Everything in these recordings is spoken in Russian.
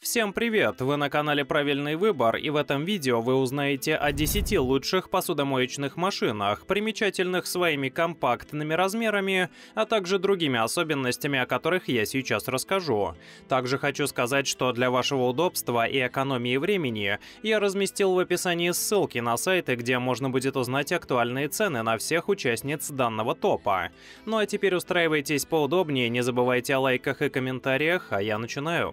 Всем привет! Вы на канале Правильный Выбор, и в этом видео вы узнаете о 10 лучших посудомоечных машинах, примечательных своими компактными размерами, а также другими особенностями, о которых я сейчас расскажу. Также хочу сказать, что для вашего удобства и экономии времени я разместил в описании ссылки на сайты, где можно будет узнать актуальные цены на всех участниц данного топа. Ну а теперь устраивайтесь поудобнее, не забывайте о лайках и комментариях, а я начинаю.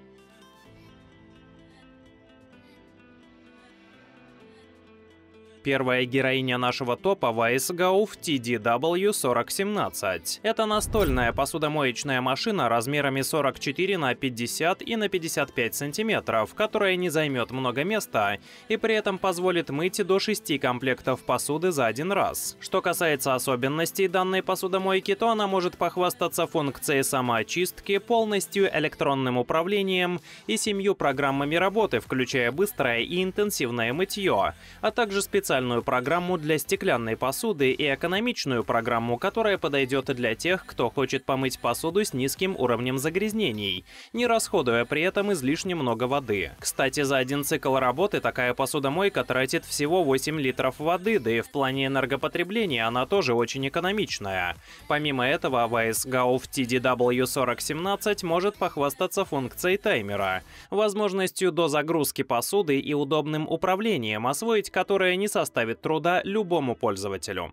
Первая героиня нашего топа Weisgauf TDW4017. Это настольная посудомоечная машина размерами 44 на 50 и на 55 сантиметров, которая не займет много места и при этом позволит мыть до 6 комплектов посуды за один раз. Что касается особенностей данной посудомойки, то она может похвастаться функцией самоочистки, полностью электронным управлением и 7 программами работы, включая быстрое и интенсивное мытье, а также специальную программу для стеклянной посуды и экономичную программу, которая подойдет для тех, кто хочет помыть посуду с низким уровнем загрязнений, не расходуя при этом излишне много воды. Кстати, за один цикл работы такая посудомойка тратит всего 8 литров воды, да и в плане энергопотребления она тоже очень экономичная. Помимо этого, Weisgauf TDW4017 может похвастаться функцией таймера, возможностью до загрузки посуды и удобным управлением, освоить которое не составит труда любому пользователю.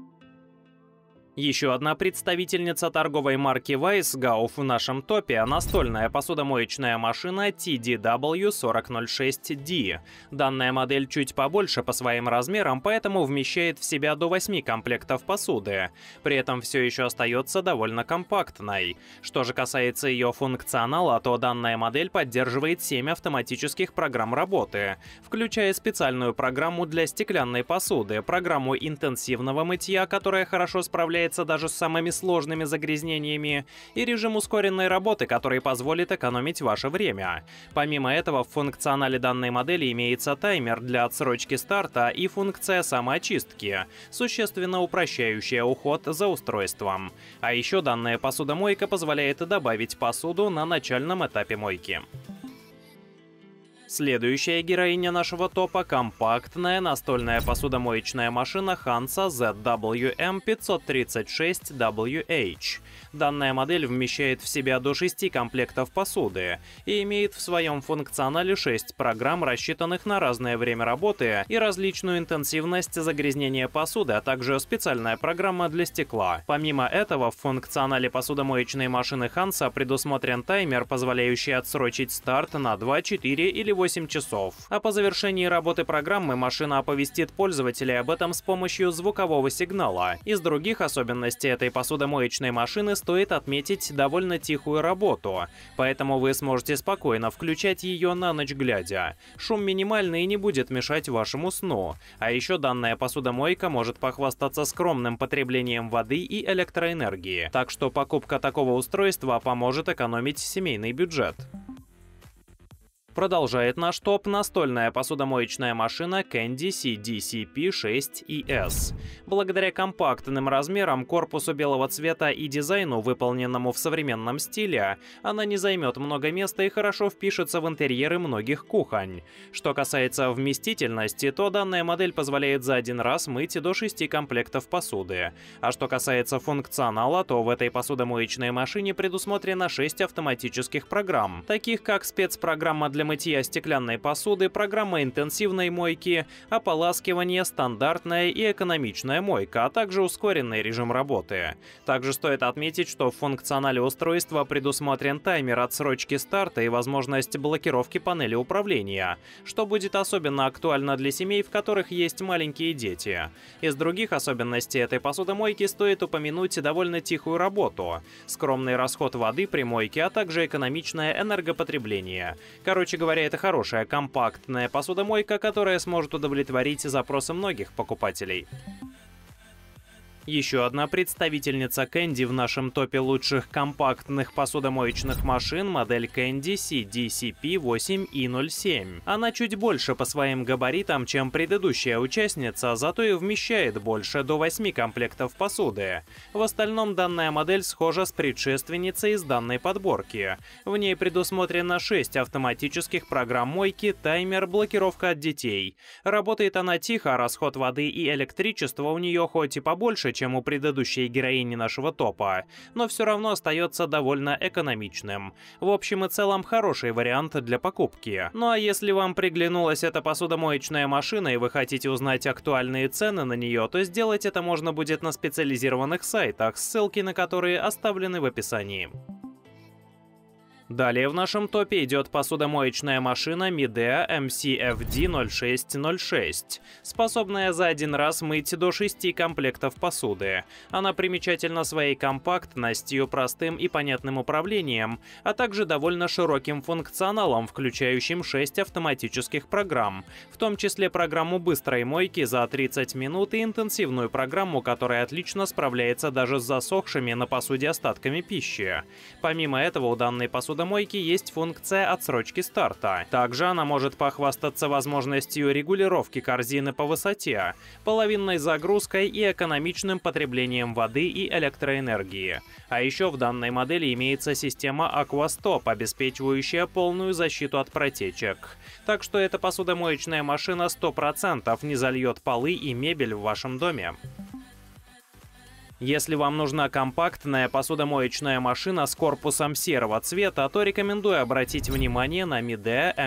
Еще одна представительница торговой марки Weisgauf в нашем топе – настольная посудомоечная машина TDW4006D. Данная модель чуть побольше по своим размерам, поэтому вмещает в себя до 8 комплектов посуды. При этом все еще остается довольно компактной. Что же касается ее функционала, то данная модель поддерживает 7 автоматических программ работы, включая специальную программу для стеклянной посуды, программу интенсивного мытья, которая хорошо справляется даже с самыми сложными загрязнениями, и режим ускоренной работы, который позволит экономить ваше время. Помимо этого, в функционале данной модели имеется таймер для отсрочки старта и функция самоочистки, существенно упрощающая уход за устройством. А еще данная посудомойка позволяет добавить посуду на начальном этапе мойки. Следующая героиня нашего топа – компактная настольная посудомоечная машина Hansa ZWM536WH. Данная модель вмещает в себя до 6 комплектов посуды и имеет в своем функционале 6 программ, рассчитанных на разное время работы и различную интенсивность загрязнения посуды, а также специальная программа для стекла. Помимо этого, в функционале посудомоечной машины Hansa предусмотрен таймер, позволяющий отсрочить старт на 2, 4 или 8 часов. А по завершении работы программы машина оповестит пользователей об этом с помощью звукового сигнала. Из других особенностей этой посудомоечной машины стоит отметить довольно тихую работу, поэтому вы сможете спокойно включать ее на ночь глядя. Шум минимальный и не будет мешать вашему сну. А еще данная посудомойка может похвастаться скромным потреблением воды и электроэнергии, так что покупка такого устройства поможет экономить семейный бюджет. Продолжает наш топ настольная посудомоечная машина Candy CDCP6ES. Благодаря компактным размерам, корпусу белого цвета и дизайну, выполненному в современном стиле, она не займет много места и хорошо впишется в интерьеры многих кухонь. Что касается вместительности, то данная модель позволяет за один раз мыть до 6 комплектов посуды. А что касается функционала, то в этой посудомоечной машине предусмотрено 6 автоматических программ, таких как спецпрограмма для мытья стеклянной посуды, программа интенсивной мойки, ополаскивание, стандартная и экономичная мойка, а также ускоренный режим работы. Также стоит отметить, что в функционале устройства предусмотрен таймер отсрочки старта и возможность блокировки панели управления, что будет особенно актуально для семей, в которых есть маленькие дети. Из других особенностей этой посудомойки стоит упомянуть довольно тихую работу, скромный расход воды при мойке, а также экономичное энергопотребление. Короче говоря, это хорошая компактная посудомойка, которая сможет удовлетворить запросы многих покупателей. Еще одна представительница Candy в нашем топе лучших компактных посудомоечных машин — модель Candy CDCP-8E07. Она чуть больше по своим габаритам, чем предыдущая участница, зато и вмещает больше, до 8 комплектов посуды. В остальном данная модель схожа с предшественницей из данной подборки. В ней предусмотрено 6 автоматических программ мойки, таймер, блокировка от детей. Работает она тихо, расход воды и электричества у нее хоть и побольше, чем у предыдущей героини нашего топа, но все равно остается довольно экономичным. В общем и целом, хороший вариант для покупки. Ну а если вам приглянулась эта посудомоечная машина и вы хотите узнать актуальные цены на нее, то сделать это можно будет на специализированных сайтах, ссылки на которые оставлены в описании. Далее в нашем топе идет посудомоечная машина Midea MCFD0606, способная за один раз мыть до 6 комплектов посуды. Она примечательна своей компактностью, простым и понятным управлением, а также довольно широким функционалом, включающим 6 автоматических программ, в том числе программу быстрой мойки за 30 минут и интенсивную программу, которая отлично справляется даже с засохшими на посуде остатками пищи. Помимо этого, у данной посудомойки есть функция отсрочки старта. Также она может похвастаться возможностью регулировки корзины по высоте, половинной загрузкой и экономичным потреблением воды и электроэнергии. А еще в данной модели имеется система AquaStop, обеспечивающая полную защиту от протечек. Так что эта посудомоечная машина 100% не зальет полы и мебель в вашем доме. Если вам нужна компактная посудомоечная машина с корпусом серого цвета, то рекомендую обратить внимание на Midea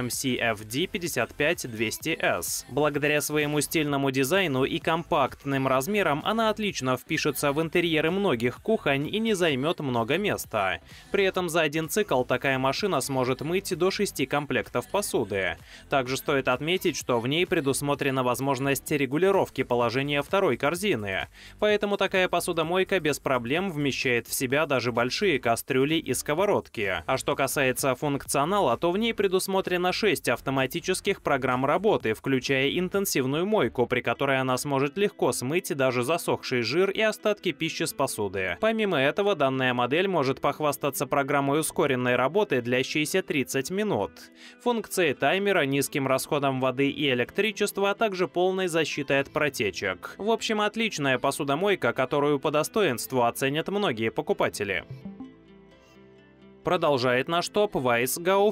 MCFD55200S. Благодаря своему стильному дизайну и компактным размерам она отлично впишется в интерьеры многих кухонь и не займет много места. При этом за один цикл такая машина сможет мыть до 6 комплектов посуды. Также стоит отметить, что в ней предусмотрена возможность регулировки положения второй корзины, поэтому такая посудомойка без проблем вмещает в себя даже большие кастрюли и сковородки. А что касается функционала, то в ней предусмотрено 6 автоматических программ работы, включая интенсивную мойку, при которой она сможет легко смыть даже засохший жир и остатки пищи с посуды. Помимо этого, данная модель может похвастаться программой ускоренной работы, длящейся 30 минут, функцией таймера, низким расходом воды и электричества, а также полной защитой от протечек. В общем, отличная посудомойка, которую по достоинству оценят многие покупатели. Продолжает наш топ Wisegauf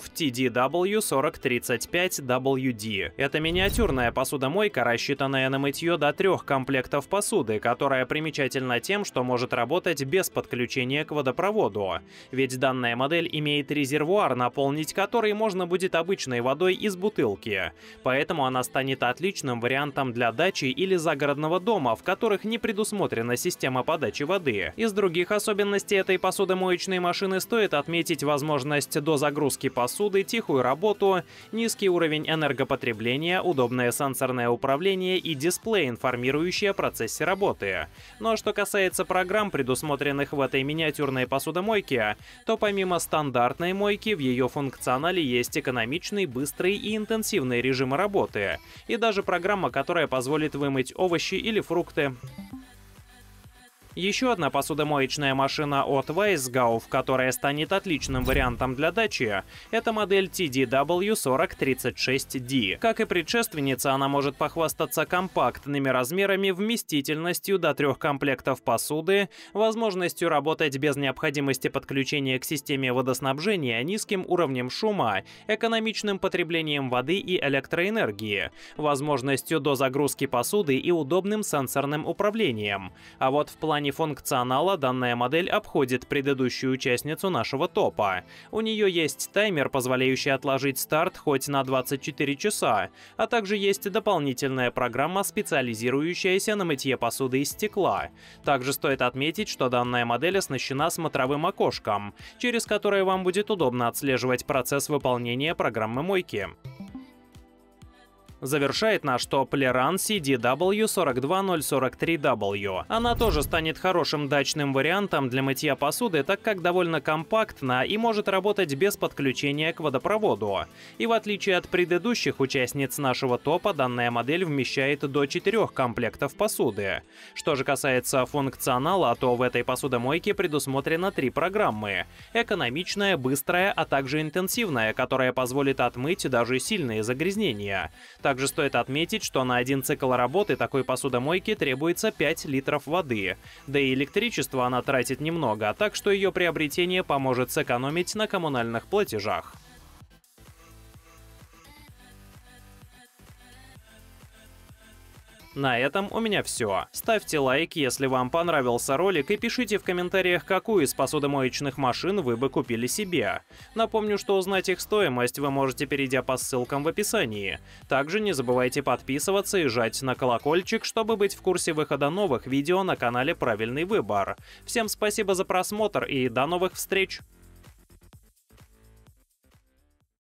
TDW4035WD. Это миниатюрная посудомойка, рассчитанная на мытье до 3 комплектов посуды, которая примечательна тем, что может работать без подключения к водопроводу. Ведь данная модель имеет резервуар, наполнить который можно будет обычной водой из бутылки. Поэтому она станет отличным вариантом для дачи или загородного дома, в которых не предусмотрена система подачи воды. Из других особенностей этой посудомоечной машины стоит отметить возможность дозагрузки посуды, тихую работу, низкий уровень энергопотребления, удобное сенсорное управление и дисплей, информирующий о процессе работы. Но что касается программ, предусмотренных в этой миниатюрной посудомойке, то помимо стандартной мойки в ее функционале есть экономичный, быстрый и интенсивный режимы работы, и даже программа, которая позволит вымыть овощи или фрукты. Еще одна посудомоечная машина от Wisegauf, которая станет отличным вариантом для дачи, это модель TDW4036D. Как и предшественница, она может похвастаться компактными размерами, вместительностью до 3 комплектов посуды, возможностью работать без необходимости подключения к системе водоснабжения, низким уровнем шума, экономичным потреблением воды и электроэнергии, возможностью дозагрузки посуды и удобным сенсорным управлением. А вот в плане функционала данная модель обходит предыдущую участницу нашего топа. У нее есть таймер, позволяющий отложить старт хоть на 24 часа, а также есть дополнительная программа, специализирующаяся на мытье посуды из стекла. Также стоит отметить, что данная модель оснащена смотровым окошком, через которое вам будет удобно отслеживать процесс выполнения программы мойки. Завершает наш топ Leran CDW42043W. Она тоже станет хорошим дачным вариантом для мытья посуды, так как довольно компактна и может работать без подключения к водопроводу. И в отличие от предыдущих участниц нашего топа, данная модель вмещает до 4 комплектов посуды. Что же касается функционала, то в этой посудомойке предусмотрено 3 программы: экономичная, быстрая, а также интенсивная, которая позволит отмыть даже сильные загрязнения. Также стоит отметить, что на один цикл работы такой посудомойки требуется 5 литров воды. Да и электричества она тратит немного, так что ее приобретение поможет сэкономить на коммунальных платежах. На этом у меня все. Ставьте лайк, если вам понравился ролик, и пишите в комментариях, какую из посудомоечных машин вы бы купили себе. Напомню, что узнать их стоимость вы можете, перейдя по ссылкам в описании. Также не забывайте подписываться и жать на колокольчик, чтобы быть в курсе выхода новых видео на канале «Правильный выбор». Всем спасибо за просмотр и до новых встреч!